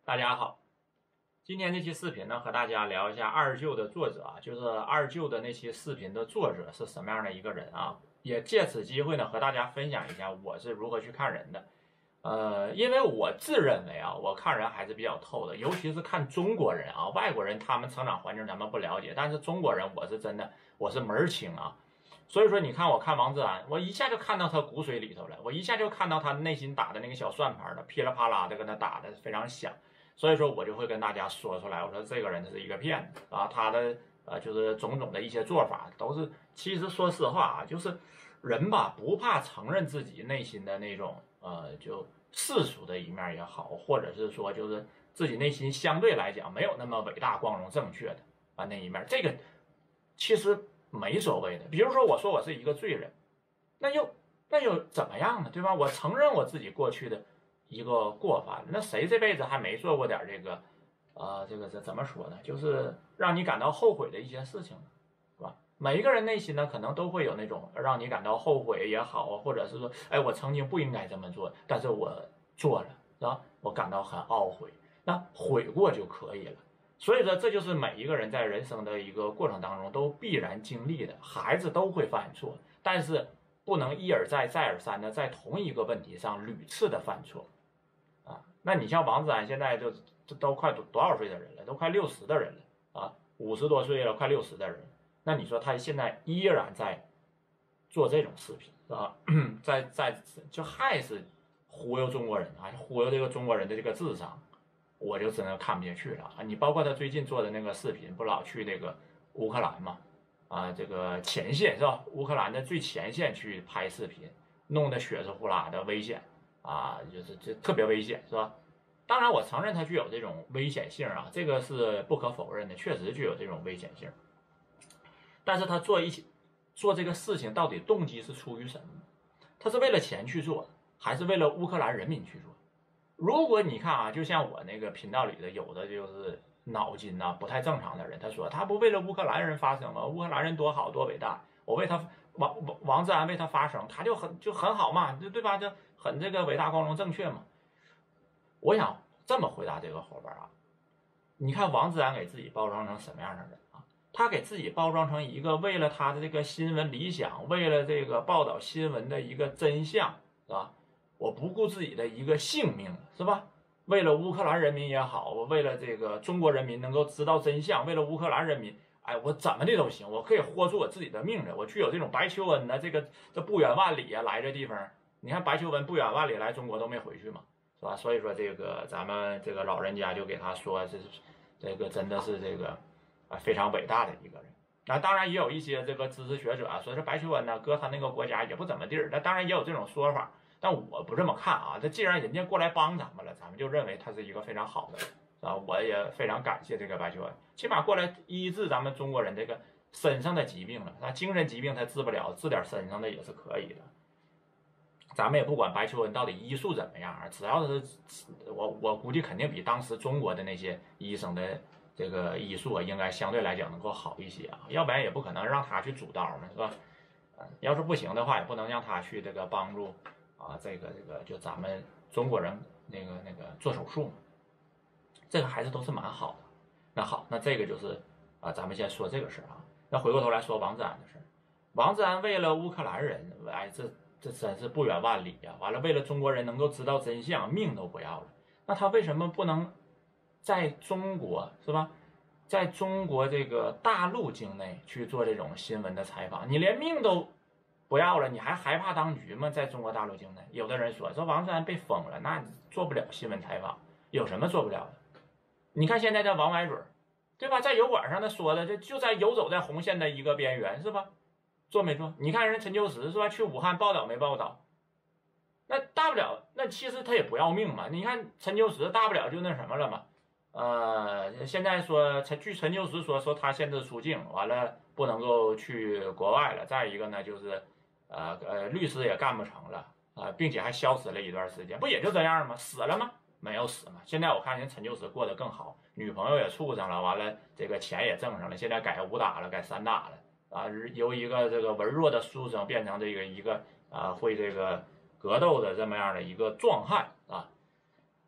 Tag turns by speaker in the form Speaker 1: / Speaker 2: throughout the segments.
Speaker 1: 大家好，今天这期视频呢，和大家聊一下二舅的作者啊，就是二舅的那期视频的作者是什么样的一个人啊？也借此机会呢，和大家分享一下我是如何去看人的。因为我自认为啊，我看人还是比较透的，尤其是看中国人啊，外国人他们成长环境咱们不了解，但是中国人我是真的我是门儿清啊。所以说，你看我看王志安，我一下就看到他骨髓里头了，我一下就看到他内心打的那个小算盘了，噼里啪啦的跟他打的非常响。所以说我就会跟大家说出来，我说这个人是一个骗子啊，他的就是种种的一些做法都是，其实说实话啊，就是人吧不怕承认自己内心的那种就世俗的一面也好，或者是说就是自己内心相对来讲没有那么伟大、光荣、正确的那一面，这个其实没所谓的。比如说我说我是一个罪人，那又怎么样呢？对吧？我承认我自己过去的一个过犯，那谁这辈子还没做过点这个，这个怎么说呢？就是让你感到后悔的一些事情，是吧？每一个人内心呢，可能都会有那种让你感到后悔也好，或者是说，哎，我曾经不应该这么做，但是我做了，是吧？我感到很懊悔，那悔过就可以了。所以说，这就是每一个人在人生的一个过程当中都必然经历的。孩子都会犯错，但是不能一而再、再而三的在同一个问题上屡次的犯错。那你像王志安现在就都快多少岁的人了，都快60的人了啊，50多岁了，快60的人，那你说他现在依然在做这种视频啊，在就还是忽悠中国人啊，忽悠这个中国人的这个智商，我就真的看不下去了啊！你包括他最近做的那个视频，不老去那个乌克兰嘛，啊，这个前线是吧？乌克兰的最前线去拍视频，弄得血色呼啦的危险。啊，就是这特别危险，是吧？当然，我承认它具有这种危险性啊，这个是不可否认的，确实具有这种危险性。但是他做这个事情，到底动机是出于什么？他是为了钱去做，还是为了乌克兰人民去做？如果你看啊，就像我那个频道里的有的就是脑筋呐不太正常的人，他说他不为了乌克兰人发声吗？乌克兰人多好多伟大，我为他王志安为他发声，他就很好嘛，对吧？就很这个伟大、光荣、正确嘛。我想这么回答这个伙伴啊，你看王志安给自己包装成什么样的人啊？他给自己包装成一个为了他的这个新闻理想，为了这个报道新闻的一个真相，是吧？我不顾自己的一个性命，是吧？为了乌克兰人民也好，我为了这个中国人民能够知道真相，为了乌克兰人民，哎，我怎么的都行，我可以豁出我自己的命来。我具有这种白求恩的这不远万里啊，来这地方，你看白求恩不远万里来中国都没回去嘛，是吧？所以说这个咱们这个老人家就给他说，这个真的是这个非常伟大的一个人。那当然也有一些这个知识学者说是白求恩呢，搁他那个国家也不怎么地儿，那当然也有这种说法。但我不这么看啊，这既然人家过来帮咱们了，咱们就认为他是一个非常好的人啊！我也非常感谢这个白求恩，起码过来医治咱们中国人这个身上的疾病了。那精神疾病他治不了，治点身上的也是可以的。咱们也不管白求恩到底医术怎么样，只要是我估计肯定比当时中国的那些医生的这个医术应该相对来讲能够好一些啊，要不然也不可能让他去主刀嘛，是吧？要是不行的话，也不能让他去这个帮助。啊，这个就咱们中国人那个做手术，这个还是都是蛮好的。那好，那这个就是咱们先说这个事啊。那回过头来说王志安的事，王志安为了乌克兰人，哎，这真是不远万里啊！完了，为了中国人能够知道真相，命都不要了。那他为什么不能在中国是吧？在中国这个大陆境内去做这种新闻的采访？你连命都不要了，你还害怕当局吗？在中国大陆境内，有的人说王志安被封了，那做不了新闻采访，有什么做不了的？你看现在的王歪嘴，对吧？在油管上他说的，就在游走在红线的一个边缘，是吧？做没做？你看人陈秋实是吧？去武汉报道没报道？那大不了，那其实他也不要命嘛。你看陈秋实大不了就那什么了嘛。现在说据陈秋实说他限制出境，完了不能够去国外了。再一个呢，就是律师也干不成了并且还消失了一段时间，不也就这样吗？死了吗？没有死嘛。现在我看人陈秋实过得更好，女朋友也处上了，完了这个钱也挣上了，现在改武打了，改散打了啊，由一个这个文弱的书生变成这个一个会这个格斗的这么样的一个壮汉啊。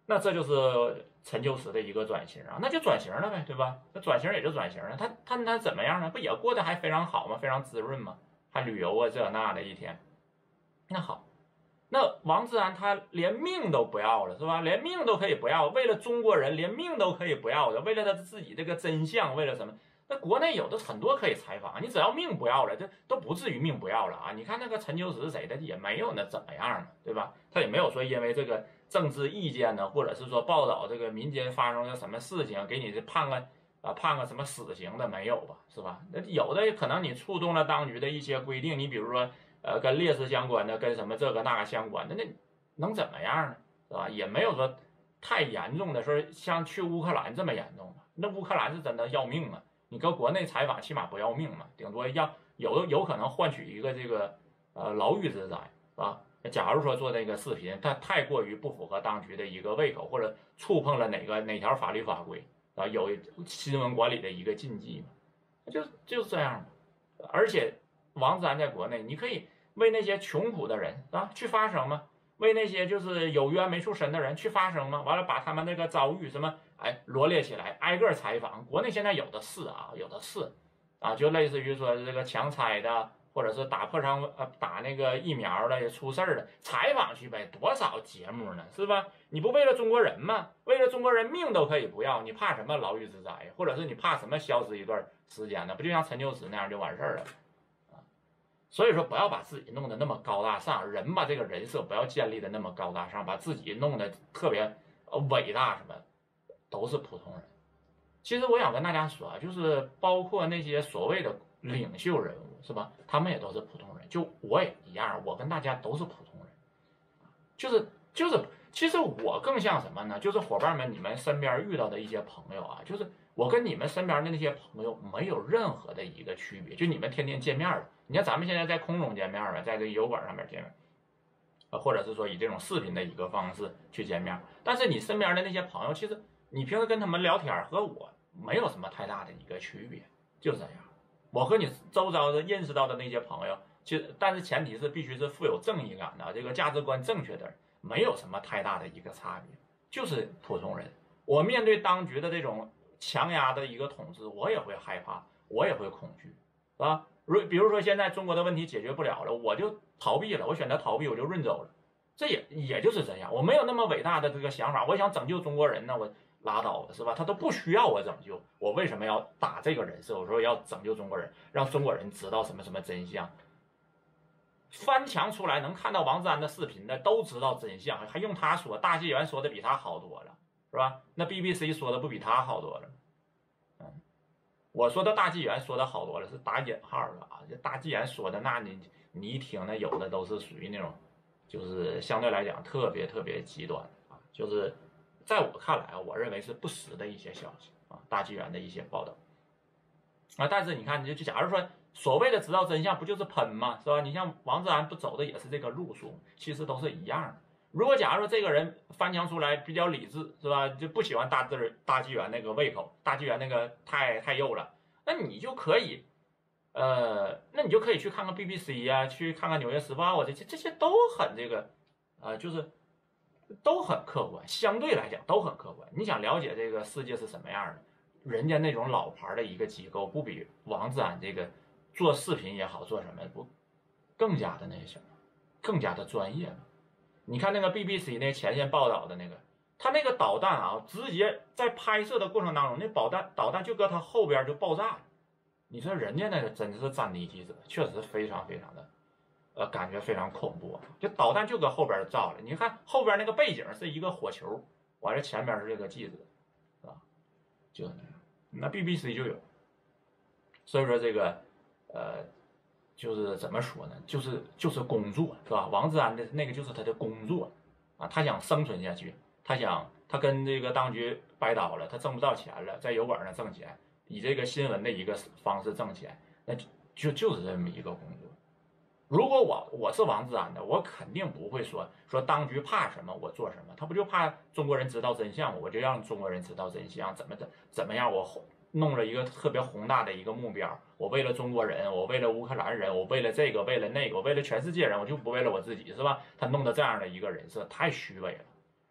Speaker 1: 那这就是陈秋实的一个转型啊，那就转型了呗，对吧？那转型也就转型了，他怎么样呢？不也过得还非常好吗？非常滋润吗？还旅游啊这那的一天。那好，那王自然他连命都不要了，是吧？连命都可以不要，为了中国人连命都可以不要的，为了他自己这个真相，为了什么？那国内有的很多可以采访，你只要命不要了，这都不至于命不要了啊！你看那个陈秋实是谁的，也没有那怎么样嘛，对吧？他也没有说因为这个政治意见呢，或者是说报道这个民间发生了什么事情，给你这判个什么死刑的没有吧，是吧？那有的可能你触动了当局的一些规定，你比如说跟烈士相关的，跟什么这个那个相关的，那能怎么样呢？是吧？也没有说太严重的说像去乌克兰这么严重吧？那乌克兰是真的要命啊！你搁国内采访起码不要命嘛，顶多要有可能换取一个这个牢狱之灾，是吧？假如说做这个视频，它太过于不符合当局的一个胃口，或者触碰了哪条法律法规啊，有新闻管理的一个禁忌嘛，就是这样嘛。而且王自然在国内，你可以为那些穷苦的人啊去发声吗？为那些就是有冤没处伸的人去发声吗？完了把他们那个遭遇什么罗列起来，挨个采访。国内现在有的是啊，有的是啊，就类似于说这个强拆的，或者是打破伤打那个疫苗的出事儿的，采访去呗，多少节目呢，是吧？你不为了中国人吗？为了中国人命都可以不要，你怕什么牢狱之灾，或者是你怕什么消失一段时间呢？不就像陈秋实那样就完事儿了？所以说，不要把自己弄得那么高大上，人吧，这个人设不要建立的那么高大上，把自己弄得特别伟大，什么都是普通人。其实我想跟大家说啊，就是包括那些所谓的领袖人物，是吧？他们也都是普通人，就我也一样，我跟大家都是普通人。就是，其实我更像什么呢？就是伙伴们，你们身边遇到的一些朋友啊，就是我跟你们身边的那些朋友没有任何的一个区别，就你们天天见面了。你看咱们现在在空中见面吧，在这个油管上面见面，或者是说以这种视频的一个方式去见面，但是你身边的那些朋友，其实你平时跟他们聊天和我没有什么太大的一个区别，就这样。我和你周遭的认识到的那些朋友，其实但是前提是必须是富有正义感的，这个价值观正确的人，没有什么太大的一个差别，就是普通人。我面对当局的这种强压的一个统治，我也会害怕，我也会恐惧，啊。比如说现在中国的问题解决不了了，我就逃避了，我选择逃避，我就润走了，这也就是这样。我没有那么伟大的这个想法，我想拯救中国人呢，我拉倒吧，是吧？他都不需要我拯救，我为什么要打这个人设？我说要拯救中国人，让中国人知道什么什么真相。翻墙出来能看到王自然的视频的都知道真相，还用他说？大纪元说的比他好多了，是吧？那 BBC 说的不比他好多了？我说的大纪元说的好多了，是打引号的啊。这大纪元说的，那你一听，那有的都是属于那种，就是相对来讲特别特别极端啊。就是在我看来啊，我认为是不实的一些消息啊，大纪元的一些报道啊。但是你看，就假如说所谓的知道真相，不就是喷吗？是吧？你像王自然不走的也是这个路数，其实都是一样的。如果假如说这个人翻墙出来比较理智，是吧？就不喜欢大纪元那个胃口，大纪元那个太幼了，那你就可以，那你就可以去看看 BBC 啊，去看看《纽约时报》啊，这些都很这个，就是都很客观，相对来讲都很客观。你想了解这个世界是什么样的，人家那种老牌的一个机构，不比王自然这个做视频也好，做什么不更加的那什么，更加的专业吗？你看那个 BBC 那前线报道的那个，他那个导弹啊，直接在拍摄的过程当中，那导弹就搁他后边就爆炸了。你说人家那个真是战地记者，确实非常非常的，感觉非常恐怖。就导弹就搁后边炸了，你看后边那个背景是一个火球，完了前边是这个记者，是吧？就那样，那 BBC 就有。所以说这个，就是怎么说呢？就是工作，是吧？王自然的那个就是他的工作啊，他想生存下去，他跟这个当局掰刀了，他挣不到钱了，在油管上挣钱，以这个新闻的一个方式挣钱，那就是这么一个工作。如果我是王自然的，我肯定不会说当局怕什么我做什么，他不就怕中国人知道真相，我就让中国人知道真相，怎么样我弄了一个特别宏大的一个目标，我为了中国人，我为了乌克兰人，我为了这个，为了那个，我为了全世界人，我就不为了我自己，是吧？他弄的这样的一个人设太虚伪了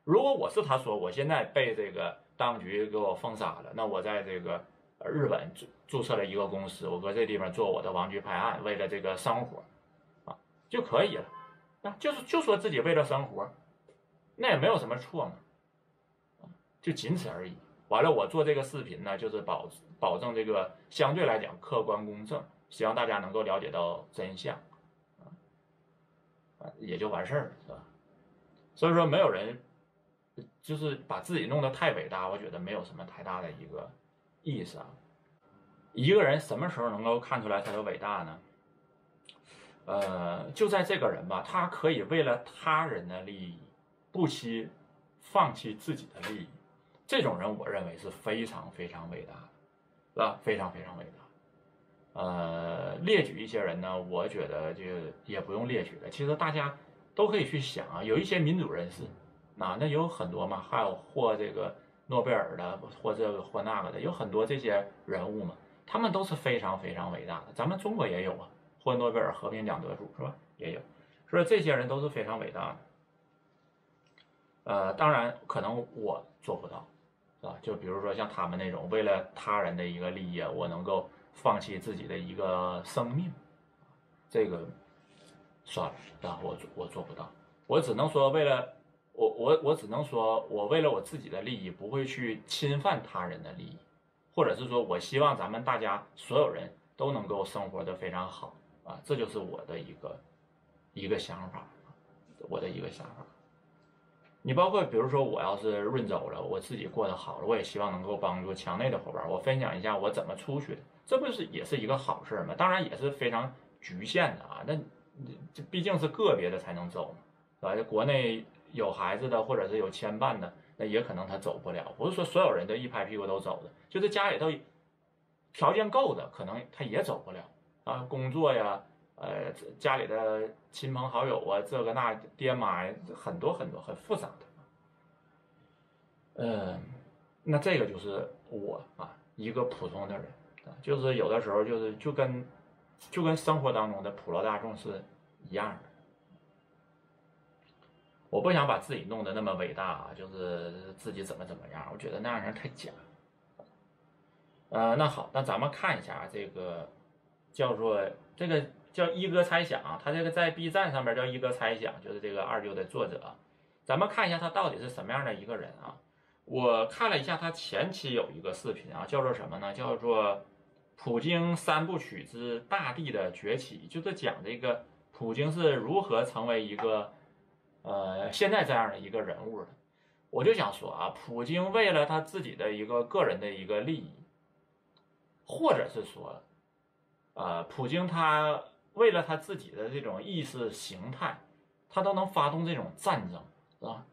Speaker 1: 如果我是他说我现在被这个当局给我封杀了，那我在这个日本注册了一个公司，我搁这地方做我的王局拍案，为了这个生活啊就可以了。就说自己为了生活，那也没有什么错嘛，就仅此而已。完了，我做这个视频呢，就是保证这个相对来讲客观公正，希望大家能够了解到真相，也就完事儿了，是吧？所以说，没有人就是把自己弄得太伟大，我觉得没有什么太大的一个意思啊。一个人什么时候能够看出来他的伟大呢？就在这个人吧，他可以为了他人的利益，不惜放弃自己的利益。这种人，我认为是非常非常伟大的，是吧？非常非常伟大。列举一些人呢，我觉得就也不用列举了。其实大家都可以去想啊，有一些民主人士，那有很多嘛，还有获这个诺贝尔的，或这个或那个的，有很多这些人物嘛，他们都是非常非常伟大的。咱们中国也有啊，获诺贝尔和平奖得主是吧？也有，所以这些人都是非常伟大的。当然可能我做不到。就比如说像他们那种为了他人的一个利益，我能够放弃自己的一个生命，这个算了，我做不到。我只能说为了我只能说我为了我自己的利益，不会去侵犯他人的利益，或者是说我希望咱们大家所有人都能够生活得非常好啊，这就是我的一个想法，我的一个想法。你包括比如说我要是润走了，我自己过得好了，我也希望能够帮助墙内的伙伴，我分享一下我怎么出去的，这不是也是一个好事吗？当然也是非常局限的啊，那这毕竟是个别的才能走嘛，是吧？国内有孩子的或者是有牵绊的，那也可能他走不了，不是说所有人都一拍屁股都走的，就是家里头条件够的，可能他也走不了啊，工作呀。家里的亲朋好友啊，这个那爹妈呀，很多很多很复杂的。那这个就是我啊，一个普通的人啊，就是有的时候就跟生活当中的普罗大众是一样的。我不想把自己弄得那么伟大啊，就是自己怎么样，我觉得那样人太假。那好，那咱们看一下这个叫做这个。叫一哥猜想，他这个在 B 站上面叫一哥猜想，就是这个二舅的作者。咱们看一下他到底是什么样的一个人啊？我看了一下他前期有一个视频啊，叫做什么呢？叫做普京三部曲之大地的崛起，就是讲这个普京是如何成为一个现在这样的一个人物的。我就想说啊，普京为了他自己的一个个人的一个利益，或者是说普京他为了他自己的这种意识形态，他都能发动这种战争，是吧？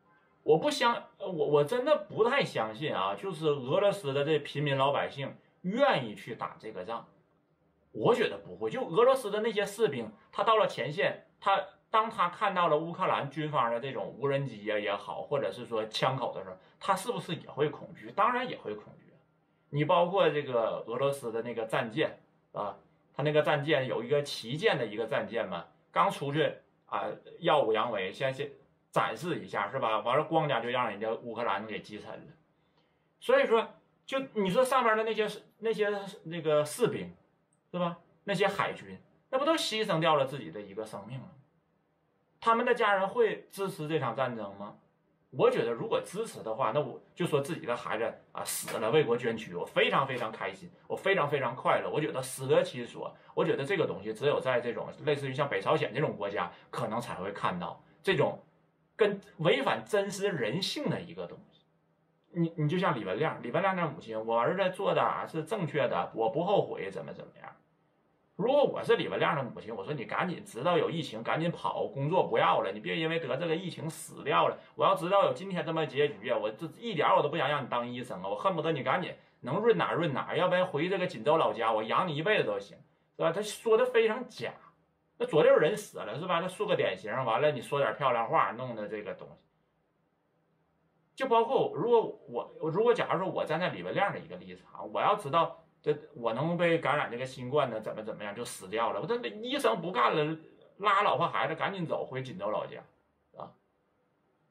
Speaker 1: 我真的不太相信啊，就是俄罗斯的这平民老百姓愿意去打这个仗。我觉得不会。就俄罗斯的那些士兵，他到了前线，当他看到了乌克兰军方的这种无人机也好，或者是说枪口的时候，他是不是也会恐惧？当然也会恐惧。你包括这个俄罗斯的那个战舰啊。他那个战舰有一个旗舰的一个战舰嘛，刚出去啊，耀武扬威，先展示一下是吧？完了，咣家就让人家乌克兰给击沉了。所以说，就你说上边的那些那个士兵，是吧？那些海军，那不都牺牲掉了自己的一个生命了？他们的家人会支持这场战争吗？我觉得如果支持的话，那我就说自己的孩子啊死了为国捐躯，我非常非常开心，我非常非常快乐。我觉得死得其所。我觉得这个东西只有在这种类似于像北朝鲜这种国家，可能才会看到这种跟违反真实人性的一个东西。你就像李文亮的母亲，我儿子做的是正确的，我不后悔，怎么样。如果我是李文亮的母亲，我说你赶紧知道有疫情，赶紧跑，工作不要了，你别因为得这个疫情死掉了。我要知道有今天这么结局啊，我这一点我都不想让你当医生啊，我恨不得你赶紧能润哪，要不然回这个锦州老家，我养你一辈子都行，是吧？他说的非常假，那左右人死了是吧？他竖个典型，完了你说点漂亮话，弄的这个东西，就包括如果假如说我站在李文亮的一个立场，我要知道。我能被感染这个新冠呢？怎么样就死掉了？我这医生不干了，拉老婆孩子赶紧走回锦州老家啊！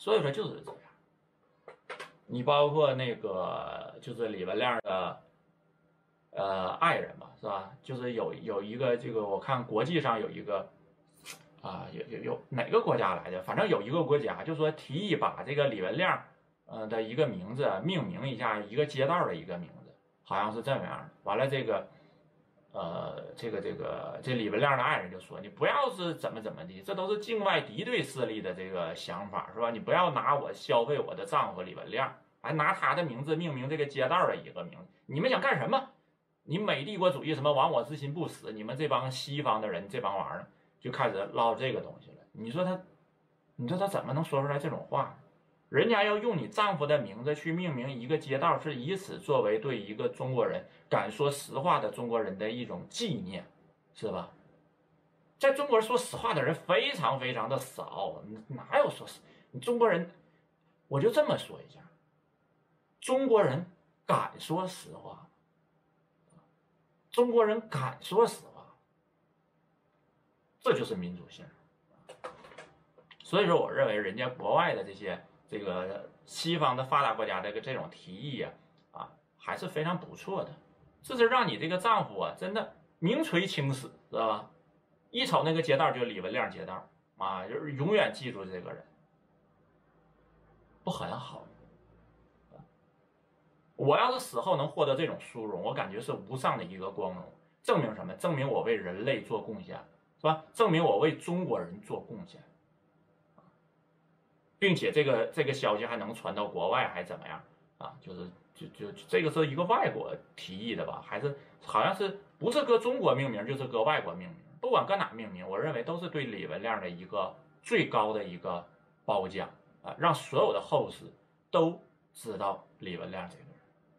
Speaker 1: 所以说就是这样。你包括那个就是李文亮的爱人嘛，是吧？就是有一个这个我看国际上有一个有哪个国家来的，反正有一个国家就说提议把这个李文亮的一个名字命名一下一个街道的一个名字，好像是这么样的。完了这个这李文亮的爱人就说：“你不要是怎么的，这都是境外敌对势力的这个想法，是吧？你不要拿我消费我的丈夫李文亮，还拿他的名字命名这个街道的一个名字，你们想干什么？你美帝国主义什么亡我之心不死，你们这帮西方的人这帮玩意儿就开始唠这个东西了。你说他怎么能说出来这种话呢？人家要用你丈夫的名字去命名一个街道，是以此作为对一个中国人敢说实话的中国人的一种纪念，是吧？在中国说实话的人非常的少，哪有说实？你中国人，我就这么说一下，中国人敢说实话，中国人敢说实话，这就是民主性。所以说，我认为人家国外的这个西方的发达国家的这种提议还是非常不错的。这是让你这个丈夫真的名垂青史，知道吧？一瞅那个街道就李文亮街道就是永远记住这个人，不很好？我要是死后能获得这种殊荣，我感觉是无上的一个光荣。证明什么？证明我为人类做贡献，是吧？证明我为中国人做贡献。并且这个消息还能传到国外，还怎么样就是这个是一个外国提议的吧？还是好像是不是搁中国命名，就是搁外国命名？不管搁哪命名，我认为都是对李文亮的一个最高的一个褒奖让所有的后世都知道李文亮这个人，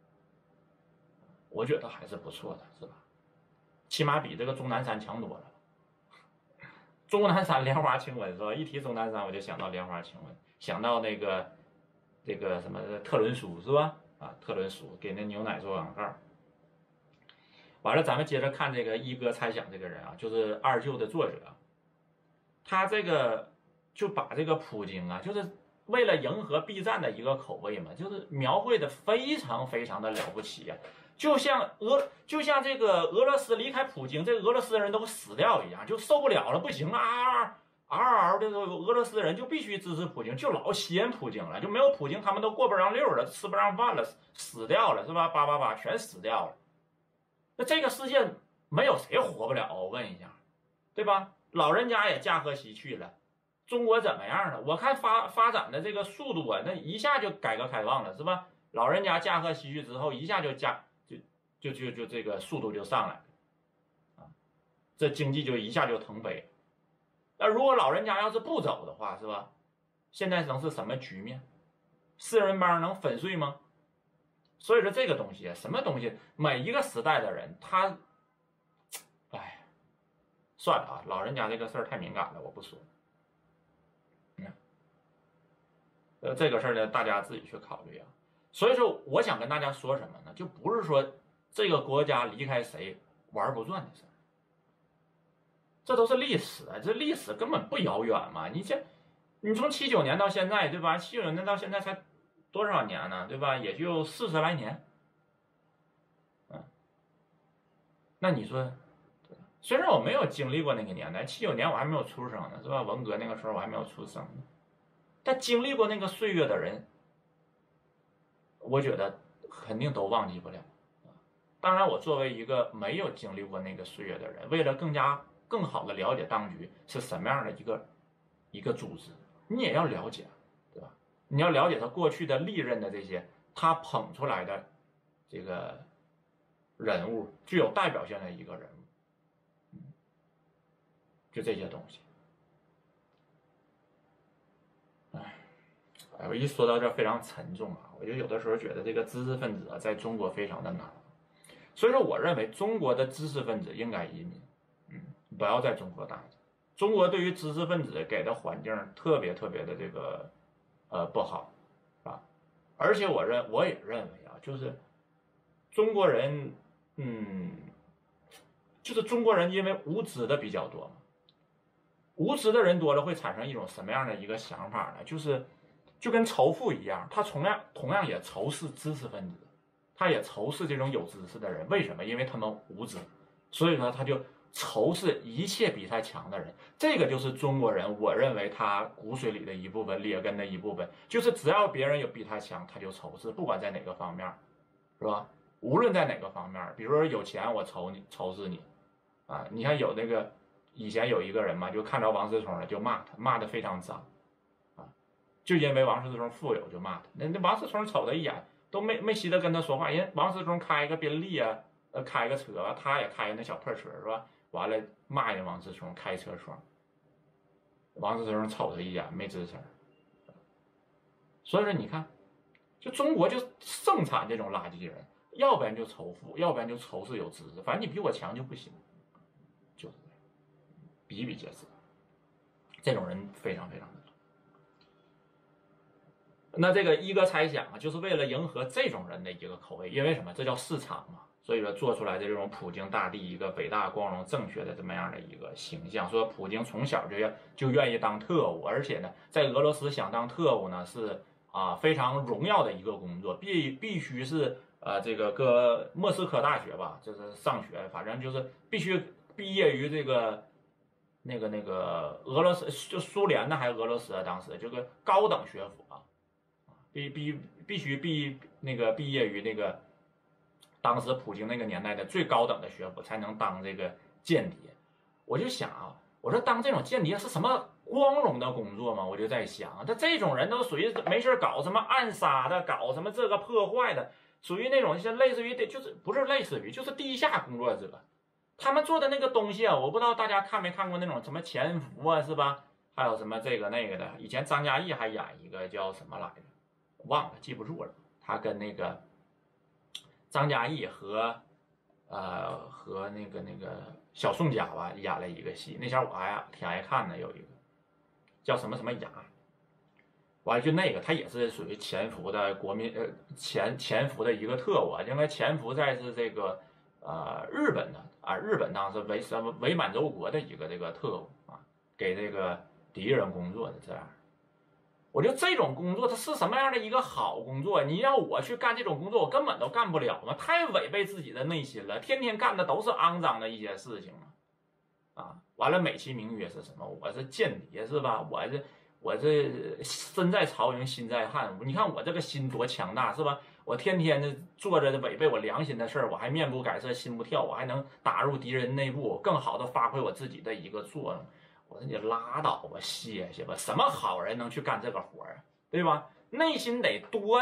Speaker 1: 我觉得还是不错的，是吧？起码比这个钟南山强多了。钟南山莲花清瘟是吧？一提钟南山我就想到莲花清瘟，想到这个什么特仑苏是吧？特仑苏给那牛奶做广告。完了，咱们接着看这个一哥猜想这个人就是二舅的作者，他这个就把这个普京就是为了迎合 B 站的一个口味嘛，就是描绘的非常的了不起就像这个俄罗斯离开普京，这个俄罗斯人都死掉一样，就受不了了，不行了这个俄罗斯人就必须支持普京，就老吸引普京了，就没有普京他们都过不上溜了，吃不上饭了，死掉了是吧？888全死掉了。那这个世界没有谁活不了，我问一下，对吧？老人家也驾鹤西去了，中国怎么样了？我看发展的这个速度那一下就改革开放了，是吧？老人家驾鹤西去之后，一下就这个速度就上来了这经济就一下就腾飞了。那如果老人家要是不走的话，是吧？现在能是什么局面？四人帮能粉碎吗？所以说这个东西什么东西，每一个时代的人他，算了老人家这个事儿太敏感了，我不说。这个事儿呢，大家自己去考虑所以说，我想跟大家说什么呢？就不是说这个国家离开谁玩不转的事儿，这都是历史这历史根本不遥远嘛。你从79年到现在，对吧？79年到现在才多少年呢？对吧？也就40来年。那你说，虽然我没有经历过那个年代，79年我还没有出生呢，是吧？文革那个时候我还没有出生呢。但经历过那个岁月的人，我觉得肯定都忘记不了。当然，我作为一个没有经历过那个岁月的人，为了更好的了解当局是什么样的一个组织，你也要了解，对吧？你要了解他过去的历任的这些他捧出来的这个人物，具有代表性的一个人物，就这些东西。我一说到这非常沉重我就有的时候觉得这个知识分子在中国非常的难，所以说我认为中国的知识分子应该移民，不要在中国待着。中国对于知识分子给的环境特别的这个不好而且我也认为就是中国人就是中国人因为无知的比较多嘛，无知的人多了会产生一种什么样的一个想法呢？就是就跟仇富一样，他同样也仇视知识分子，他也仇视这种有知识的人。为什么？因为他们无知，所以说他就仇视一切比他强的人。这个就是中国人，我认为他骨髓里的一部分，劣根的一部分，就是只要别人有比他强，他就仇视，不管在哪个方面，是吧？无论在哪个方面，比如说有钱我仇视你啊！你看有那个以前有一个人嘛，就看着王思聪了就骂他，骂得非常脏啊，就因为王思聪富有就骂他。那王思聪瞅他一眼都没稀得跟他说话，人王思聪开个宾利啊，开个车，他也开个那小破车是吧？完了骂人王思聪开车窗，王思聪瞅他一眼没吱声。所以说你看，就中国就盛产这种垃圾人。要不然就仇富，要不然就仇视有知识，反正你比我强就不行，就是这样，比比皆是。这种人非常非常的多。那这个一哥猜想啊，就是为了迎合这种人的一个口味，因为什么？这叫市场嘛。所以说做出来的这种普京大帝一个伟大、光荣、正确的这么样的一个形象。说普京从小就愿意当特务，而且呢，在俄罗斯想当特务呢是非常荣耀的一个工作，必须是。这个搁莫斯科大学吧，就是上学，反正就是必须毕业于这个那个俄罗斯，就苏联的还是俄罗斯啊，当时这个高等学府啊，必须毕业于那个当时普京那个年代的最高等的学府，才能当这个间谍。我就想啊，我说当这种间谍是什么光荣的工作吗？我就在想，他这种人都属于没事搞什么暗杀的，搞什么这个破坏的。属于那种像类似于的，就是不是类似于，就是地下工作者，他们做的那个东西啊，我不知道大家看没看过那种什么潜伏啊，是吧？还有什么这个那个的，以前张嘉译还演一个叫什么来着，忘了记不住了。他跟那个张嘉译和那个小宋佳吧演了一个戏，那前我还挺爱看的，有一个叫什么什么雅。完了就那个，他也是属于潜伏的国民潜伏的一个特务，应该潜伏在是这个日本的啊，日本当时伪满洲国的一个这个特务啊，给这个敌人工作的这样。我觉得这种工作它是什么样的一个好工作？你让我去干这种工作，我根本都干不了嘛，太违背自己的内心了，天天干的都是肮脏的一些事情啊。完了美其名曰是什么？我是间谍是吧？我这身在曹营心在汉，你看我这个心多强大是吧？我天天的做着违背我良心的事儿，我还面不改色心不跳，我还能打入敌人内部，更好的发挥我自己的一个作用。我说你拉倒吧，歇歇吧，什么好人能去干这个活啊？对吧？内心得多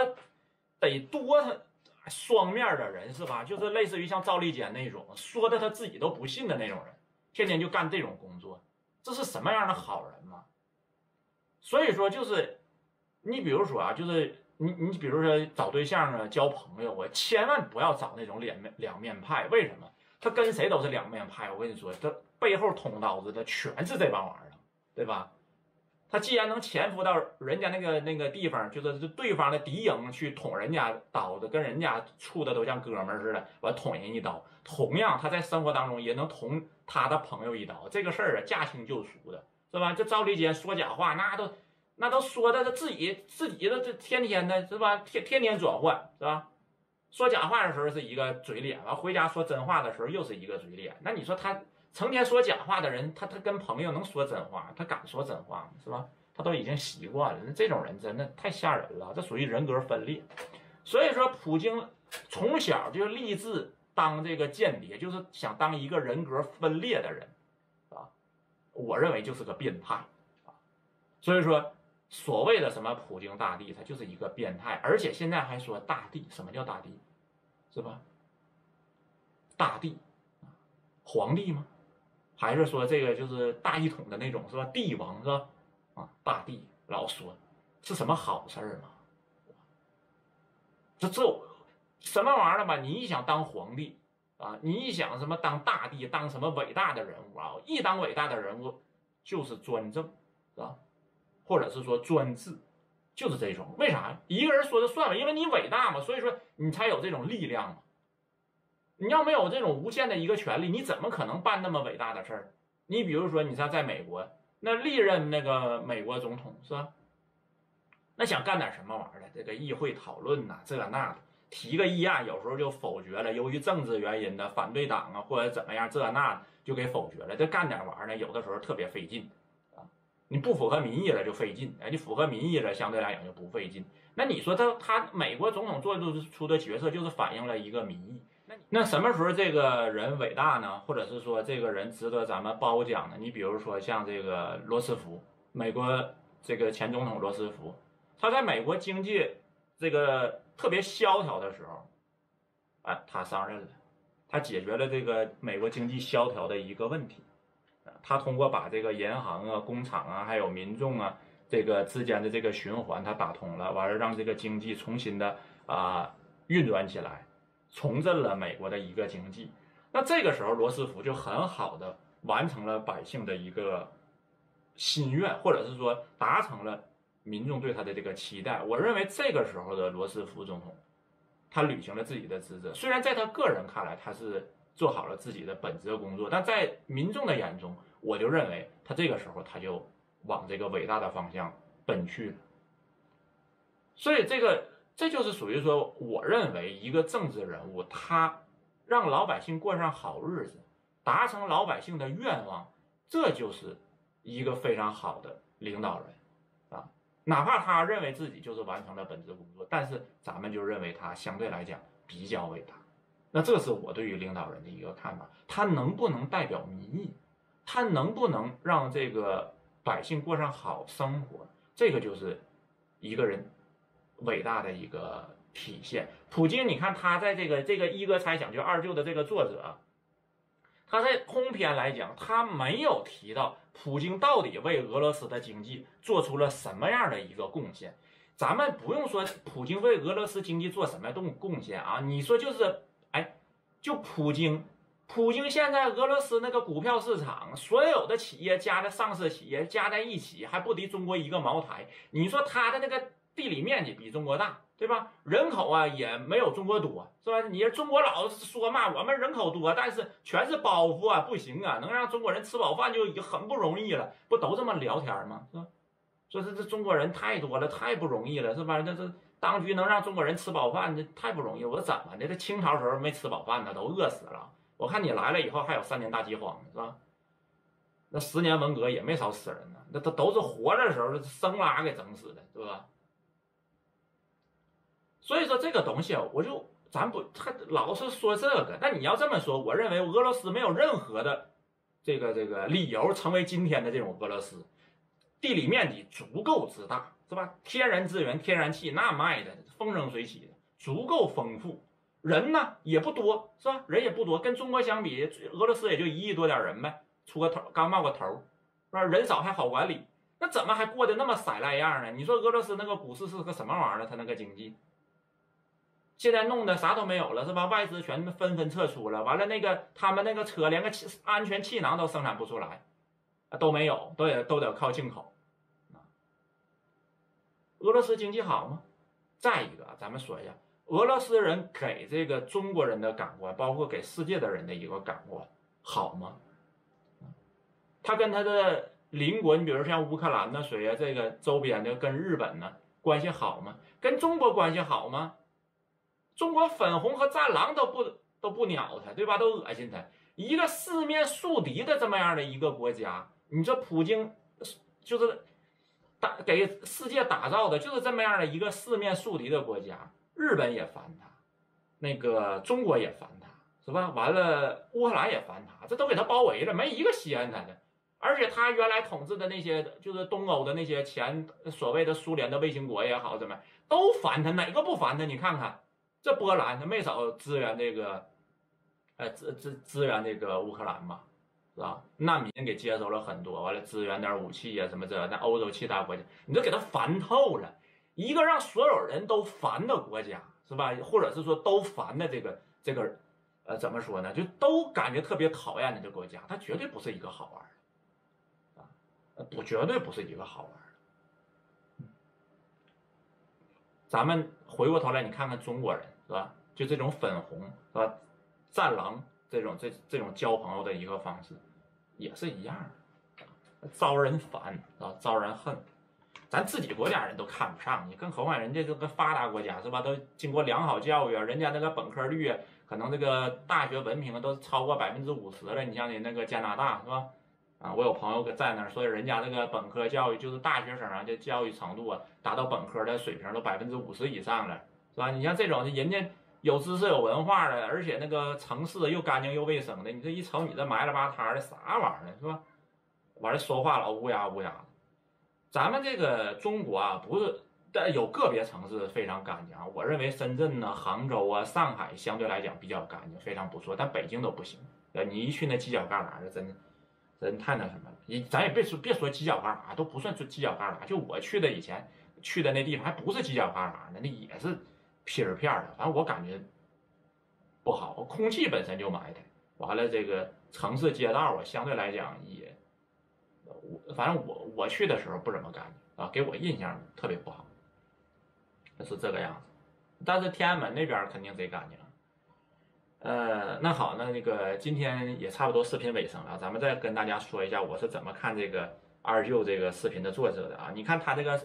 Speaker 1: 双面的人是吧？就是类似于像赵立坚那种说的他自己都不信的那种人，天天就干这种工作，这是什么样的好人吗？所以说就是你比如说啊，就是你比如说找对象啊，交朋友，我千万不要找那种两面派。为什么？他跟谁都是两面派。我跟你说，他背后捅刀子的全是这帮玩意儿，对吧？他既然能潜伏到人家那个地方，就是对方的敌营去捅人家刀子，跟人家处的都像哥们儿似的，完捅人一刀。同样，他在生活当中也能捅他的朋友一刀。这个事儿啊，驾轻就熟的。是吧？这赵立坚说假话，那都说的他自己的这天天的是吧？天天转换是吧？说假话的时候是一个嘴脸，完回家说真话的时候又是一个嘴脸。那你说他成天说假话的人，他跟朋友能说真话？他敢说真话吗？是吧？他都已经习惯了。那这种人真的太吓人了，这属于人格分裂。所以说，普京从小就立志当这个间谍，就是想当一个人格分裂的人。我认为就是个变态啊，所以说所谓的什么普京大帝，他就是一个变态，而且现在还说大帝，什么叫大帝？是吧？大帝，皇帝吗？还是说这个就是大一统的那种是吧？帝王是吧？啊，大帝老说是什么好事儿吗？这什么玩意儿吧？你一想当皇帝。啊，你一想什么当大帝，当什么伟大的人物啊？一当伟大的人物就是专政，是吧？或者是说专制，就是这种。为啥？一个人说了算嘛，因为你伟大嘛，所以说你才有这种力量嘛。你要没有这种无限的一个权利，你怎么可能办那么伟大的事儿？你比如说，你像在美国，那历任那个美国总统是吧？ 那想干点什么玩意儿的，这个议会讨论呐，这那的，提个议案，有时候就否决了，由于政治原因的反对党啊或者怎么样，这那就给否决了。这干点玩意儿呢，有的时候特别费劲啊。你不符合民意了就费劲，你符合民意了，相对来讲就不费劲。那你说他美国总统做出的决策就是反映了一个民意。那什么时候这个人伟大呢？或者是说这个人值得咱们褒奖呢？你比如说像这个罗斯福，美国这个前总统罗斯福，他在美国经济这个特别萧条的时候，他上任了，他解决了这个美国经济萧条的一个问题。他通过把这个银行啊、工厂啊，还有民众啊这个之间的这个循环，他打通了，完了让这个经济重新的运转起来。重振了美国的一个经济，那这个时候罗斯福就很好的完成了百姓的一个心愿，或者是说达成了民众对他的这个期待。我认为这个时候的罗斯福总统，他履行了自己的职责，虽然在他个人看来他是做好了自己的本职工作，但在民众的眼中，我就认为他这个时候他就往这个伟大的方向奔去了。所以这就是属于说，我认为一个政治人物，他让老百姓过上好日子，达成老百姓的愿望，这就是一个非常好的领导人啊。哪怕他认为自己就是完成了本职工作，但是咱们就认为他相对来讲比较伟大。那这是我对于领导人的一个看法，他能不能代表民意，他能不能让这个百姓过上好生活，这个就是一个人伟大的一个体现。普京，你看他在这个一哥猜想，就二舅的这个作者，他在通篇来讲，他没有提到普京到底为俄罗斯的经济做出了什么样的一个贡献。咱们不用说普京为俄罗斯经济做什么贡献啊，你说就是就普京现在俄罗斯那个股票市场，所有的企业加的上市企业加在一起还不敌中国一个茅台。你说他的那个地理面积比中国大，对吧？人口啊也没有中国多，是吧？你中国老说嘛，我们人口多，但是全是包袱啊，不行啊，能让中国人吃饱饭就已经很不容易了，不都这么聊天吗？是吧？说这中国人太多了，太不容易了，是吧？这当局能让中国人吃饱饭，这太不容易了。我说怎么的？这清朝时候没吃饱饭呢，都饿死了。我看你来了以后还有3年大饥荒，是吧？那10年文革也没少死人呢，那都是活着的时候生拉给整死的，对吧？所以说这个东西啊，咱不他老是说这个，那你要这么说，我认为俄罗斯没有任何的这个理由成为今天的这种俄罗斯，地理面积足够之大，是吧？天然资源、天然气那卖的风生水起的，足够丰富。人呢也不多，是吧？人也不多，跟中国相比，俄罗斯也就1亿多点人呗，出个头刚冒个头，是吧？人少还好管理，那怎么还过得那么色赖样呢？你说俄罗斯那个股市是个什么玩意儿？它那个经济？现在弄的啥都没有了，是吧？外资全纷纷撤出了，完了他们那个车连个安全气囊都生产不出来，都没有，都得靠进口。俄罗斯经济好吗？再一个，咱们说一下，俄罗斯人给这个中国人的感官，包括给世界的人的一个感官，好吗？他跟他的邻国，你比如像乌克兰呢，谁呀？这个周边的跟日本呢关系好吗？跟中国关系好吗？中国粉红和战狼都不鸟他，对吧？都恶心他。一个四面树敌的这么样的一个国家，你说普京就是给世界打造的就是这么样的一个四面树敌的国家。日本也烦他，那个中国也烦他，是吧？完了，乌克兰也烦他，这都给他包围了，没一个稀罕他的。而且他原来统治的那些就是东欧的那些所谓的苏联的卫星国也好，怎么都烦他，哪个不烦他？你看看。这波兰他没少支援这个，支援这个乌克兰嘛，是吧？难民给接收了很多，完了支援点武器啊什么这，那欧洲其他国家，你都给他烦透了。一个让所有人都烦的国家，是吧？或者是说都烦的这个，怎么说呢？就都感觉特别讨厌的这个国家，它绝对不是一个好玩的，绝对不是一个好玩的。咱们回过头来，你看看中国人是吧？就这种粉红是吧？战狼这种交朋友的一个方式，也是一样的，招人烦啊，招人恨。 咱自己国家人都看不上你，更何况人家这个发达国家是吧？都经过良好教育啊，人家那个本科率啊，可能这个大学文凭都超过50%了。你像你那个加拿大是吧？啊，我有朋友在那儿，所以人家那个本科教育就是大学生啊，这教育程度啊，达到本科的水平都50%以上了，是吧？你像这种人家有知识有文化的，而且那个城市又干净又卫生的，你这一瞅你这埋了吧摊的啥玩意儿呢，是吧？完了说话老乌鸦乌鸦的。咱们这个中国啊，不是，但有个别城市非常干净啊。我认为深圳呢、杭州啊、上海相对来讲比较干净，非常不错。但北京都不行。你一去那犄角旮旯的，真太那什么了。咱也别说犄角旮旯，都不算犄角旮旯。就我去的以前去的那地方，还不是犄角旮旯的，那也是片儿片的。反正我感觉不好，空气本身就埋汰。完了，这个城市街道啊，相对来讲也。反正我去的时候不怎么干净啊，给我印象特别不好，是这个样子。但是天安门那边肯定贼干净。那好，那个今天也差不多视频尾声了，咱们再跟大家说一下我是怎么看这个二舅这个视频的作者的啊。你看他这个，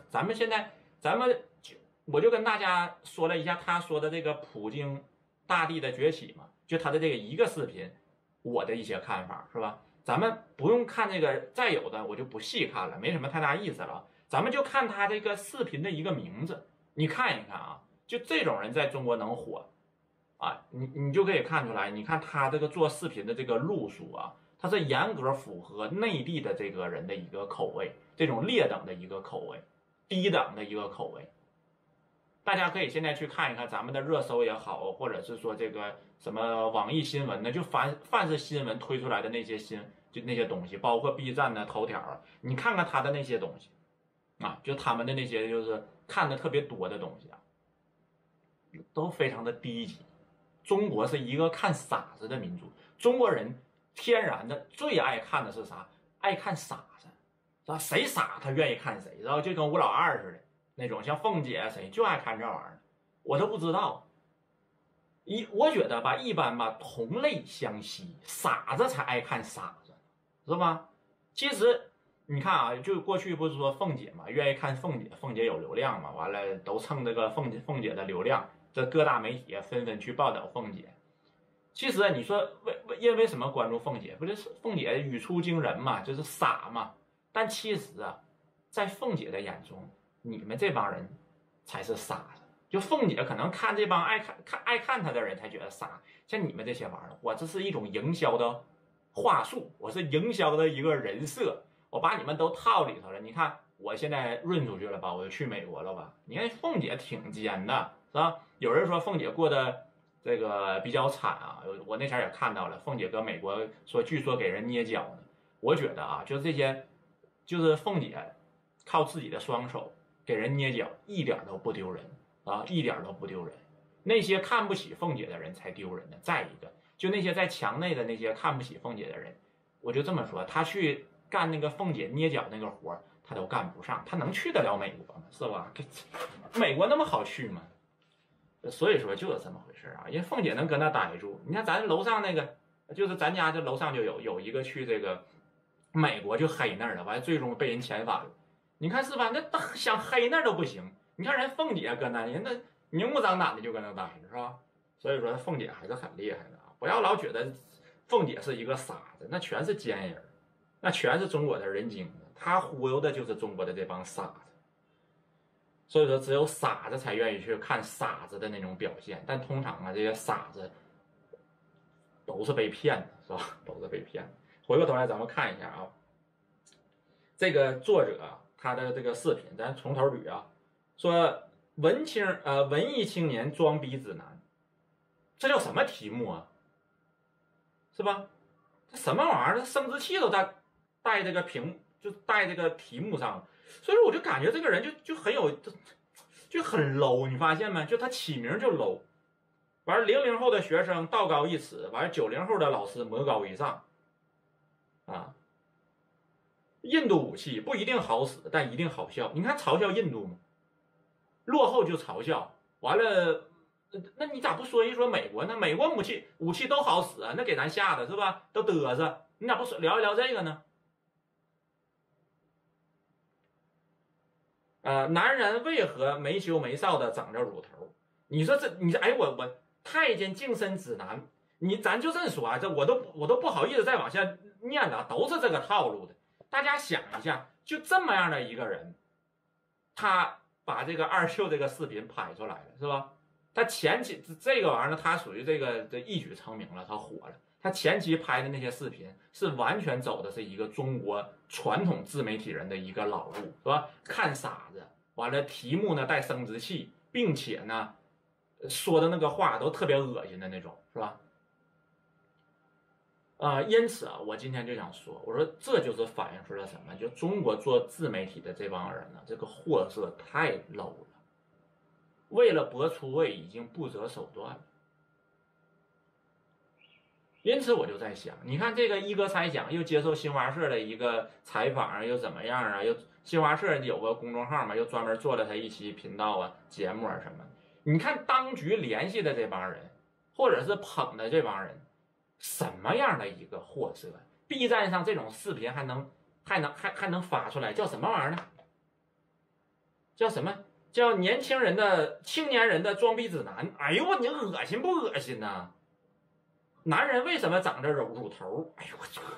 Speaker 1: 我就跟大家说了一下他说的这个普京大帝的崛起嘛，就他的这个一个视频，我的一些看法是吧？咱们不用看这个，再有的我就不细看了，没什么太大意思了。咱们就看他这个视频的一个名字，你看一看啊，就这种人在中国能火啊，你就可以看出来，你看他这个做视频的这个路数啊，他是严格符合内地的这个人的一个口味，这种劣等的一个口味，低等的一个口味。大家可以现在去看一看咱们的热搜也好，或者是说这个什么网易新闻呢，就凡是新闻推出来的那些就那些东西，包括 B 站的头条啊，你看看他的那些东西啊，就他们的那些就是看的特别多的东西啊，都非常的低级。中国是一个看傻子的民族，中国人天然的最爱看的是啥？爱看傻子，是吧？谁傻他愿意看谁，然后就跟吴老二似的那种，像凤姐谁就爱看这玩意儿，我都不知道。我觉得吧，一般吧，同类相吸，傻子才爱看傻子，是吧？其实你看啊，就过去不是说凤姐嘛，愿意看凤姐，凤姐有流量嘛，完了都蹭这个凤姐的流量，这各大媒体纷纷去报道凤姐。其实你说因为什么关注凤姐？不就是凤姐语出惊人嘛，就是傻嘛。但其实啊，在凤姐的眼中，你们这帮人才是傻子。就凤姐可能看这帮爱看她的人才觉得傻，像你们这些玩意儿，我这是一种营销的话术，我是营销的一个人设，我把你们都套里头了。你看我现在润出去了吧，我就去美国了吧？你看凤姐挺尖的，是吧？有人说凤姐过得这个比较惨啊，我那前也看到了，凤姐搁美国说据说给人捏脚呢。我觉得啊，就这些，就是凤姐靠自己的双手给人捏脚，一点都不丢人。啊，一点都不丢人。那些看不起凤姐的人才丢人呢。再一个，就那些在墙内的那些看不起凤姐的人，我就这么说，他去干那个凤姐捏脚那个活他都干不上，他能去得了美国吗？是吧？美国那么好去吗？所以说就是这么回事啊。因为凤姐能搁那待住，你看咱楼上那个，就是咱家这楼上就有一个去这个美国就黑那儿了，完了最终被人遣返了。你看是吧？那想黑那儿都不行。你看人凤姐搁那，人那明目张胆的就搁那待着，是吧？所以说凤姐还是很厉害的啊！不要老觉得凤姐是一个傻子，那全是奸人，那全是中国的人精，他忽悠的就是中国的这帮傻子。所以说，只有傻子才愿意去看傻子的那种表现，但通常啊，这些傻子都是被骗的，是吧？都是被骗的。回过头来，咱们看一下啊，这个作者他的这个视频，咱从头捋啊。说文艺青年装逼指南，这叫什么题目啊？是吧？这什么玩意儿？这生殖器都带这个就带这个题目上，所以说我就感觉这个人就很有，就很 low， 你发现没？就他起名就 low， 完了00后的学生道高一尺，完了90后的老师魔高一丈，啊。印度武器不一定好使，但一定好笑。你看嘲笑印度吗？落后就嘲笑，完了，那你咋不说一说美国呢？美国武器都好使啊，那给咱吓的是吧？都嘚瑟，你咋不聊一聊这个呢？ 男人为何没羞没臊的长着乳头？你说哎我太监净身指南，咱就这么说啊，这我都不好意思再往下念了，都是这个套路的。大家想一下，就这么样的一个人，他把这个二秀这个视频拍出来了，是吧？他前期这个玩意儿呢，他属于这一举成名了，他火了。他前期拍的那些视频是完全走的是一个中国传统自媒体人的一个老路，是吧？看傻子，完了题目呢带生殖器，并且呢说的那个话都特别恶心的那种，是吧？因此啊，我今天就想说，我说这就是反映出了什么？就中国做自媒体的这帮人呢，这个货色太 low 了，为了博出位，已经不择手段了。因此我就在想，你看这个一哥猜想又接受新华社的一个采访啊，又怎么样啊？又新华社有个公众号嘛，又专门做了他一期频道啊、节目啊什么。你看当局联系的这帮人，或者是捧的这帮人，什么样的一个货色？B 站上这种视频还能发出来，叫什么玩意儿呢？叫什么？叫青年人的装逼指南。哎呦我，你恶心不恶心呐？男人为什么长着乳头？哎呦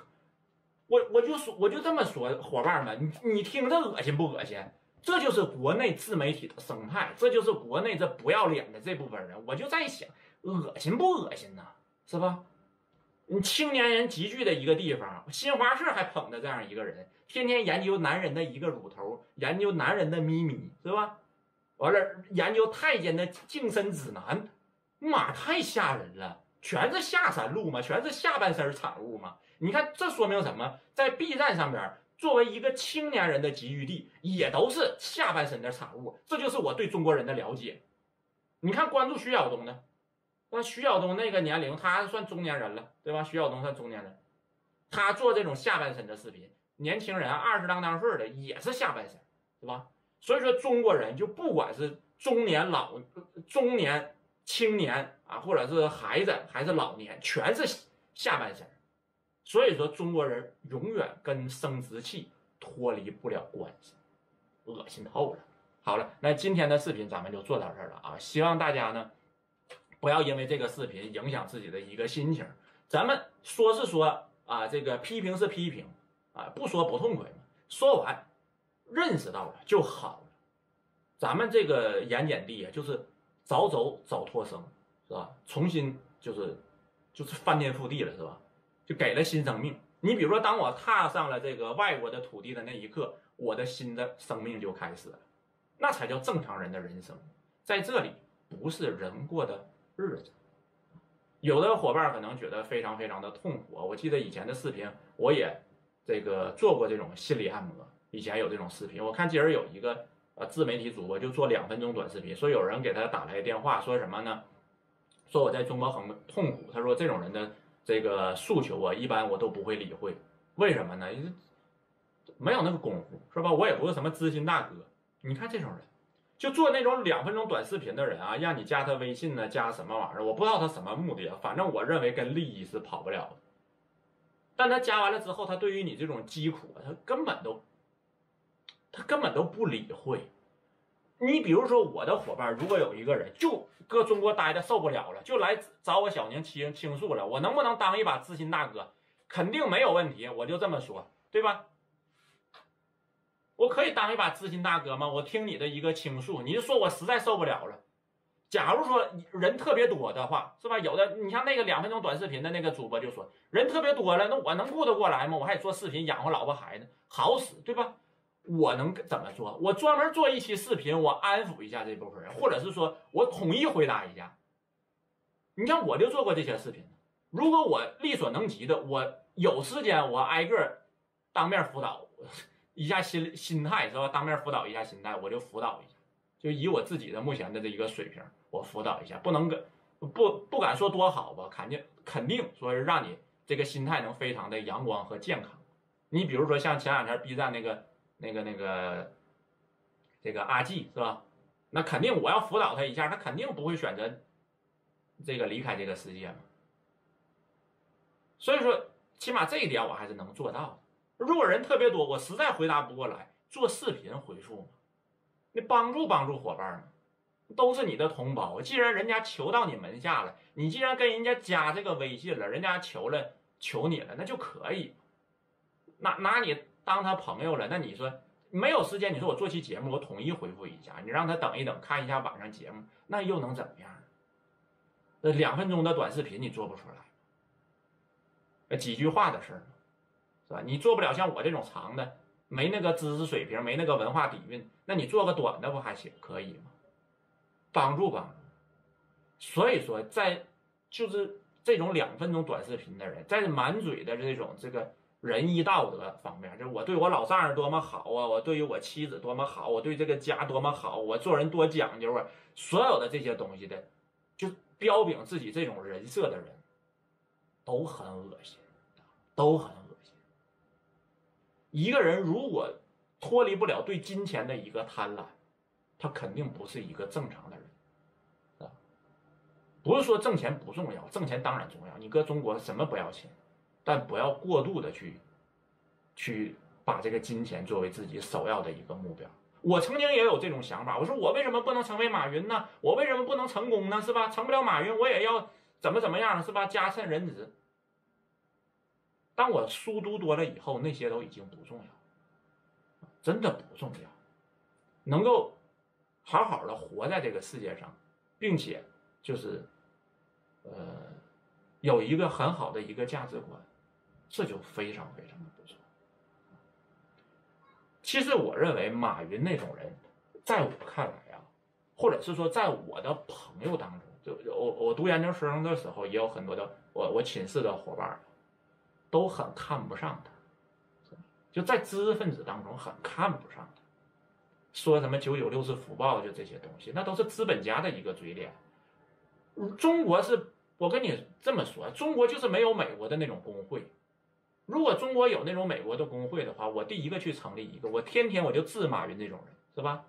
Speaker 1: 我就这么说，伙伴们，你听着恶心不恶心？这就是国内自媒体的生态，这就是国内这不要脸的这部分人。我就在想，恶心不恶心呢？是吧？你青年人集聚的一个地方，新华社还捧着这样一个人，天天研究男人的一个乳头，研究男人的咪咪，是吧？完了，研究太监的净身指南，妈太吓人了。全是下三路嘛，全是下半身产物嘛。你看，这说明什么？在 B 站上边，作为一个青年人的集聚地，也都是下半身的产物。这就是我对中国人的了解。你看，关注徐晓东的，那徐晓东那个年龄，他算中年人了，对吧？徐晓东算中年人，他做这种下半身的视频，年轻人20啷当岁的也是下半身，是吧？所以说，中国人就不管是中年、青年啊，或者是孩子还是老年，全是下半身。所以说，中国人永远跟生殖器脱离不了关系，恶心透了。好了，那今天的视频咱们就做到这儿了啊！希望大家呢不要因为这个视频影响自己的一个心情。咱们说是说啊，这个批评是批评啊，不说不痛快嘛。说完，认识到了就好了。咱们这个盐碱地啊，就是早走早脱生，是吧？重新就是翻天覆地了，是吧？就给了新生命。你比如说，当我踏上了这个外国的土地的那一刻，我的新的生命就开始了，那才叫正常人的人生。在这里不是人过的日子。有的伙伴可能觉得非常非常的痛苦。我记得以前的视频，我也这个做过这种心理按摩。以前有这种视频，我看今儿有一个自媒体主播就做2分钟短视频，说有人给他打来电话，说什么呢？说我在中国很痛苦。他说这种人的这个诉求啊，一般我都不会理会。为什么呢？没有那个功夫，是吧？我也不是什么知心大哥。你看这种人，就做那种2分钟短视频的人啊，让你加他微信呢，加什么玩意儿？我不知道他什么目的啊，反正我认为跟利益是跑不了的。但他加完了之后，他对于你这种疾苦，他根本都不理会。你比如说我的伙伴，如果有一个人就搁中国待的受不了了，就来找我小宁倾诉了，我能不能当一把知心大哥？肯定没有问题，我就这么说，对吧？我可以当一把知心大哥吗？我听你的一个倾诉，你就说我实在受不了了。假如说人特别多的话，是吧？有的你像那个2分钟短视频的那个主播就说，人特别多了，那我能顾得过来吗？我还做视频养活老婆孩子，好使，对吧？我能怎么做？我专门做一期视频，我安抚一下这部分人，或者是说我统一回答一下。你看，我就做过这些视频。如果我力所能及的，我有时间，我挨个当面辅导一下心态，是吧？当面辅导一下心态，我就辅导一下，就以我自己的目前的这一个水平，我辅导一下，不敢说多好吧，肯定说是让你这个心态能非常的阳光和健康。你比如说像前2天 B 站这个阿纪，是吧？那肯定我要辅导他一下，他肯定不会选择这个离开这个世界嘛。所以说，起码这一点我还是能做到的。如果人特别多，我实在回答不过来，做视频回复嘛。 你帮助帮助伙伴嘛，都是你的同胞。既然人家求到你门下了，你既然跟人家加这个微信了，人家求你了，那就可以。拿你当他朋友了，那你说没有时间，你说我做期节目，我统一回复一下，你让他等一等，看一下晚上节目，那又能怎么样？这2分钟的短视频你做不出来，几句话的事儿，是吧？你做不了像我这种长的，没那个知识水平，没那个文化底蕴，那你做个短的不还行？可以吗？帮助帮助。所以说，在就是这种2分钟短视频的人，在满嘴的这个仁义道德方面，就是我对我老丈人多么好啊，我对于我妻子多么好，我对这个家多么好，我做人多讲究啊，所有的这些东西的，就标炳自己这种人设的人，都很恶心，都很恶心。一个人如果脱离不了对金钱的一个贪婪，他肯定不是一个正常的人。不是说挣钱不重要，挣钱当然重要，你搁中国什么不要钱，但不要过度的去把这个金钱作为自己首要的一个目标。我曾经也有这种想法，我说我为什么不能成为马云呢？我为什么不能成功呢？是吧？成不了马云，我也要怎么样，是吧？家趁人子。当我书读多了以后，那些都已经不重要，真的不重要。能够好好的活在这个世界上，并且就是有一个很好的一个价值观，这就非常非常的不错。其实我认为马云那种人，在我看来啊，或者是说在我的朋友当中，就我读研究生的时候，也有很多的我寝室的伙伴都很看不上他，就在知识分子当中很看不上他，说什么996是福报，就这些东西，那都是资本家的一个嘴脸。中国是，我跟你这么说，中国就是没有美国的那种工会。如果中国有那种美国的工会的话，我第一个去成立一个，我天天我就治马云这种人，是吧？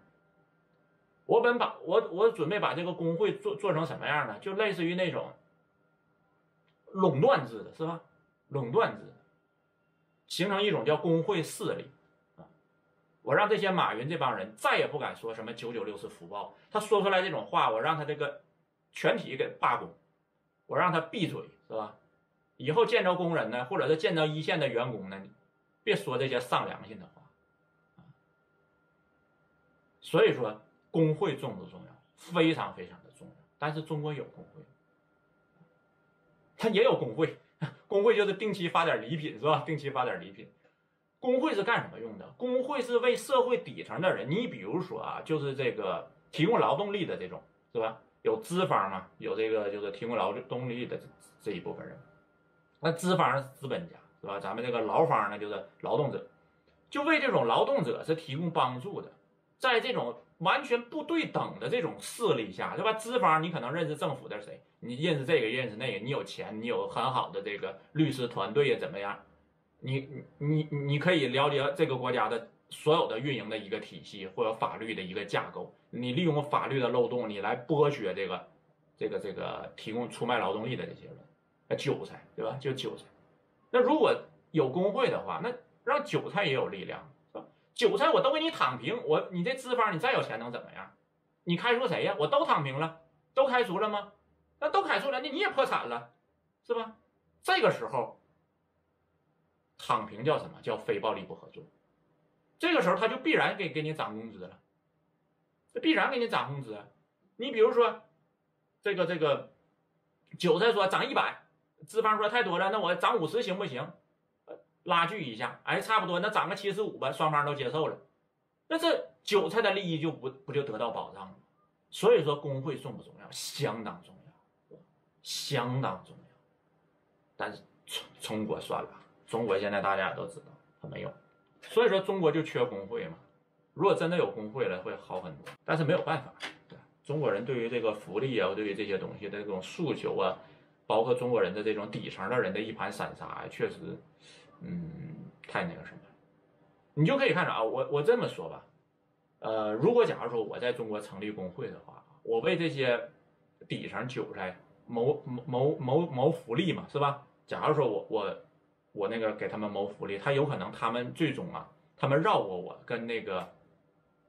Speaker 1: 我准备把这个工会做成什么样呢？就类似于那种垄断制的，是吧？垄断制，形成一种叫工会势力啊！我让这些马云这帮人再也不敢说什么996是福报，他说出来这种话，我让他这个全体给罢工，我让他闭嘴，是吧？以后见着工人呢，或者是见着一线的员工呢，别说这些丧良心的话。所以说，工会重不重要？非常非常的重要。但是中国有工会，它也有工会，工会就是定期发点礼品，是吧？定期发点礼品。工会是干什么用的？工会是为社会底层的人，你比如说啊，就是这个提供劳动力的这种，是吧？有资方嘛，有这个就是提供劳动力的这一部分人。那资方是资本家，是吧？咱们这个劳方呢，就是劳动者，就为这种劳动者是提供帮助的。在这种完全不对等的这种势力下，对吧？资方你可能认识政府的谁，你认识这个，认识那个，你有钱，你有很好的这个律师团队呀，怎么样？你可以了解这个国家的所有的运营的一个体系或者法律的一个架构，你利用法律的漏洞，你来剥削这个提供出卖劳动力的这些人。韭菜，对吧？就韭菜。那如果有工会的话，那让韭菜也有力量，是吧？韭菜我都给你躺平，你这资方你再有钱能怎么样？你开除谁呀？我都躺平了，都开除了吗？那都开除了，你也破产了，是吧？这个时候，躺平叫什么？叫非暴力不合作。这个时候他就必然给你涨工资了，必然给你涨工资。你比如说，这个韭菜说涨100。资方说太多了，那我涨50行不行？拉锯一下，哎，差不多，那涨个75吧，双方都接受了。那这韭菜的利益就不就得到保障了？所以说工会重不重要？相当重要，相当重要。但是中国算了，中国现在大家也都知道它没有，所以说中国就缺工会嘛。如果真的有工会了，会好很多。但是没有办法，对中国人对于这个福利啊，对于这些东西的这种诉求啊。包括中国人的这种底层的人的一盘散沙，确实，太那个什么了。你就可以看着啊，我这么说吧，如果假如说我在中国成立工会的话，我为这些底层韭菜谋福利嘛，是吧？假如说我那个给他们谋福利，他有可能他们最终啊，他们绕过我，跟那个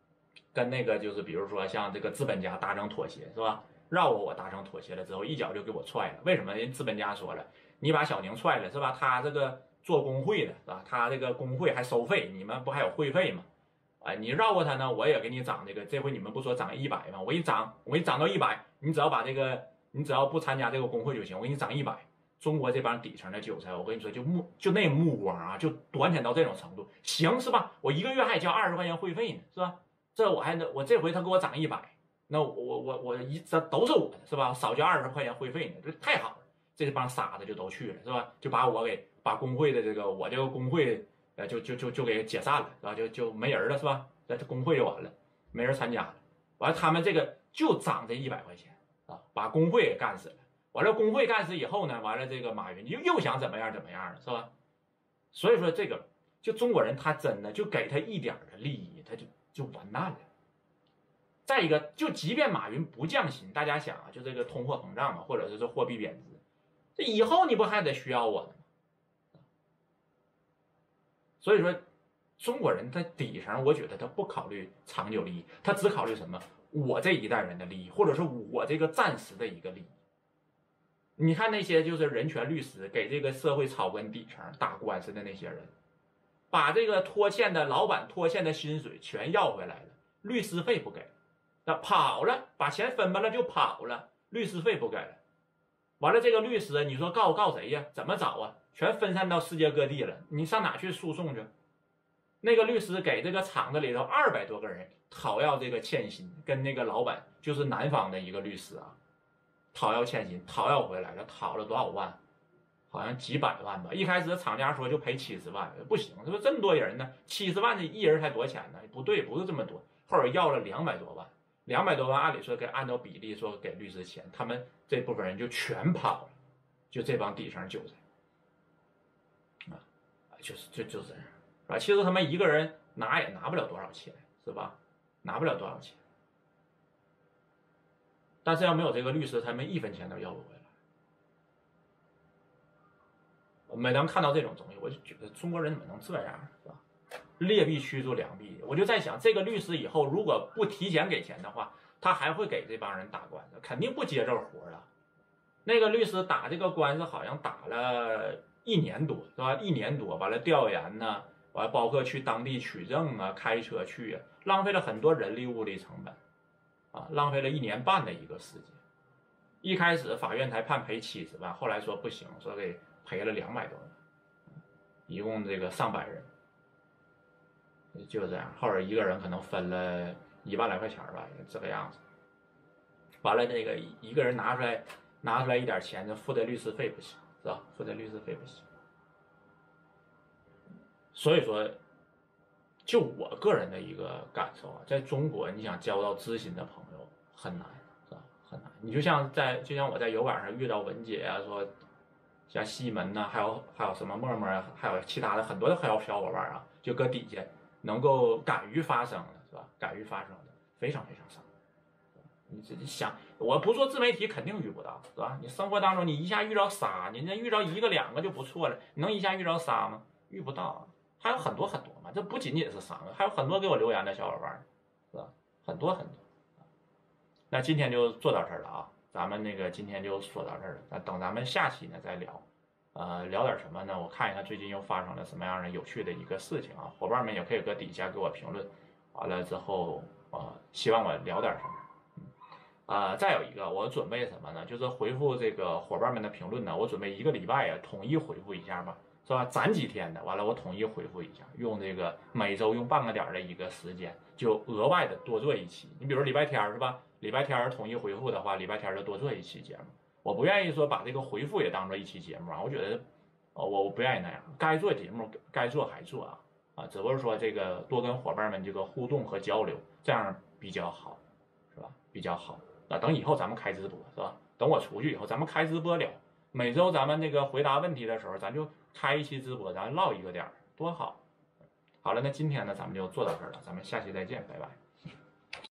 Speaker 1: 跟那个就是比如说像这个资本家达成妥协是吧？绕我达成妥协了之后，一脚就给我踹了。为什么？人资本家说了，你把小宁踹了是吧？他这个做工会的是吧？他这个工会还收费，你们不还有会费吗？哎，你绕过他呢，我也给你涨这个。这回你们不说涨100吗？我一涨到100，你只要把这个，你只要不参加这个工会就行，我给你涨100。中国这帮底层的韭菜，我跟你说，就那目光啊，就短浅到这种程度，行是吧？我一个月还交20块钱会费呢，是吧？这我这回他给我涨100，那这都是我的，是吧？少交20块钱会费呢，这太好了。这帮傻子就都去了，是吧？就把工会的我这个工会。就给解散了，是吧？就没人了，是吧？这工会就完了，没人参加了。完了，他们这个就涨这100块钱啊，把工会给干死了。完了，工会干死以后呢，完了这个马云又想怎么样了，是吧？所以说这个就中国人他真的就给他一点的利益，他就完蛋了。再一个，就即便马云不降薪，大家想啊，就这个通货膨胀嘛，或者是这货币贬值，这以后你不还得需要我呢吗？所以说，中国人在底层，我觉得他不考虑长久利益，他只考虑什么？我这一代人的利益，或者是我这个暂时的一个利益。你看那些就是人权律师给这个社会草根底层打官司的那些人，把这个拖欠的老板拖欠的薪水全要回来了，律师费不给，那跑了，把钱分吧了就跑了，律师费不给了。完了，这个律师你说告谁呀？怎么找啊？全分散到世界各地了，你上哪去诉讼去？那个律师给这个厂子里头200多个人讨要这个欠薪，跟那个老板就是南方的一个律师啊，讨要欠薪，讨要回来了，讨了多少万？好像几百万吧。一开始厂家说就赔70万，不行，这不这么多人呢？70万的一人才多少钱呢？不对，不是这么多，后边要了200多万，200多万按理说按照比例说给律师钱，他们这部分人就全跑了，就这帮底层韭菜。就是这样，是吧？其实他们一个人也拿不了多少钱，是吧？拿不了多少钱。但是要没有这个律师，他们1分钱都要不回来。每当看到这种东西，我就觉得中国人怎么能这样，是吧？劣币驱逐良币。我就在想，这个律师以后如果不提前给钱的话，他还会给这帮人打官司，肯定不接这活了。那个律师打这个官司好像打了1年多，是吧？1年多，完了调研呢，完了包括去当地取证啊，开车去啊，浪费了很多人力物力成本，啊，浪费了1年半的一个时间。一开始法院才判赔70万，后来说不行，说给赔了200多万，一共这个上百人，就这样。后边一个人可能分了1万来块钱吧，这个样子。完了，那个一个人拿出来一点钱，就付的律师费不行。是吧？付的律师费不行，所以说，就我个人的一个感受啊，在中国你想交到知心的朋友很难，是吧？很难。你就像我在油管上遇到文姐啊，说像西门呐、还有什么陌陌啊，还有其他的很多的小伙伴啊，就搁底下能够敢于发声的，是吧？敢于发声的，非常非常少。你自己想，我不做自媒体肯定遇不到，是吧？你生活当中你一下遇到仨，你这遇到1个2个就不错了，你能一下遇到仨吗？遇不到，还有很多很多嘛，这不仅仅是3个，还有很多给我留言的小伙伴，是吧？很多很多。那今天就做到这儿了啊，咱们那个今天就说到这儿了，那等咱们下期呢再聊，聊点什么呢？我看一看最近又发生了什么样的有趣的一个事情啊，伙伴们也可以搁底下给我评论，完了之后希望我聊点什么。再有一个，我准备什么呢？就是回复这个伙伴们的评论呢，我准备1个礼拜统一回复一下吧，是吧？攒几天的，完了我统一回复一下，用这个每周用半个点的一个时间，就额外的多做一期。你比如礼拜天是吧？礼拜天统一回复的话，礼拜天就多做一期节目。我不愿意说把这个回复也当做一期节目啊，我觉得，我不愿意那样，该做节目该做还做啊，只不过说这个多跟伙伴们这个互动和交流，这样比较好，是吧？比较好。等以后咱们开直播是吧？等我出去以后，咱们开直播聊。每周咱们那个回答问题的时候，咱就开一期直播，咱唠1个点，多好。好了，那今天呢，咱们就做到这儿了，咱们下期再见，拜拜。